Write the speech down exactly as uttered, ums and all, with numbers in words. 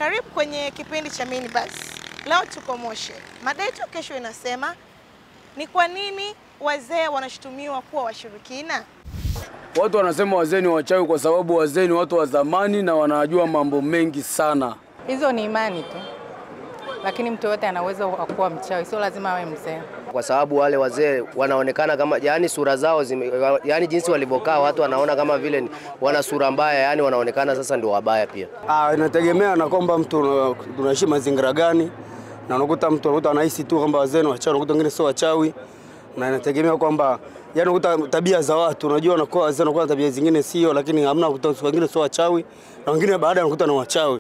Karibu kwenye kipindi cha Minibus. Leo tuko Moshi. Mada yetu kesho inasema ni kwa nini wazee wanashutumiwa kuwa washirikina? Watu wanasema wazee ni wachawi kwa sababu wazee ni watu wa zamani na wanajua mambo mengi sana. Hizo ni imani tu. Lakini mtu yote anaweza kuwa mchawi, sio lazima awe mzee. Kwa sababu wale wazee wanaonekana kama, yani sura zao zime, yani jinsi walivyokaa watu wanaona kama vile wana sura mbaya, yani wanaonekana sasa ndio wabaya pia. Ah, inategemea na kwamba mtu tunaishi mazingira gani, na unakuta mtu unakuta anahisi tu kwamba wazee ni wachawi, unakuta wengine sio wachawi, na inategemea kwamba yani unakuta tabia za watu, unajua wanakuwa wazee wanakuwa tabia zingine sio, lakini hamna, unakuta wengine sio wachawi na wengine baada ya unakuta ni wachawi.